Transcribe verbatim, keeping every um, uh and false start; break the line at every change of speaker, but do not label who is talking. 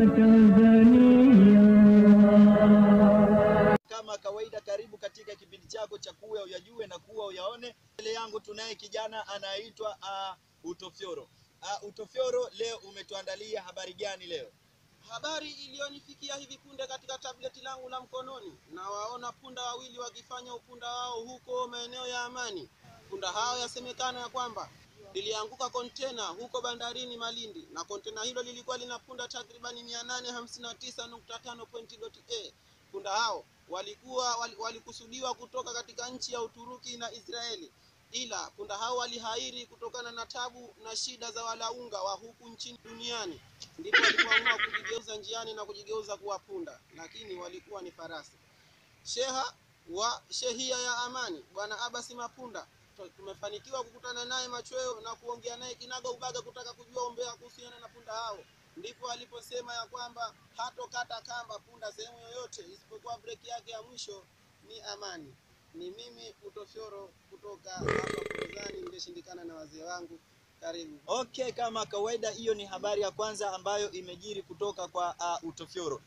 Kama kawaida, karibu katika kipindi chako cha Kuwa Uyajue na Kuwa Uyaone. Mbele yangu tunaye kijana anaitwa uh, Utofyoro. Uh, Utofyoro, leo umetuandalia habari gani leo?
Habari iliyonifikia hivi punde katika tableti langu la mkononi, na waona punda wawili wakifanya upunda wao huko maeneo ya Amani. Punda hao yasemekana ya kwamba lilianguka kontena huko bandarini Malindi, na kontena hilo lilikuwa lina punda takribani mia nane hamsini na tisa nukta tano A. Punda hao walikuwa walikusudiwa kutoka katika nchi ya Uturuki na Israeli, ila punda hao walihairi kutokana na tabu na shida za walaunga wa huku nchini duniani, ndipo walipoamua kujigeuza njiani na kujigeuza kuwa punda, lakini walikuwa ni farasi. Sheha wa shehia ya Amani, Bwana Abasi Mapunda, tumefanikiwa kukutana naye machweo na kuongea naye kinaga ubaga kutaka kujua ombea kuhusiana na punda hao. Ndipo aliposema ya kwamba hatokata kamba punda sehemu yoyote isipokuwa breki yake ya mwisho ni Amani. Ni mimi Utofyoro kutoka hapa Forodhani, nimeshindikana na wazee wangu. Karibu.
Okay, kama kawaida, hiyo ni habari ya kwanza ambayo imejiri kutoka kwa uh, Utofyoro.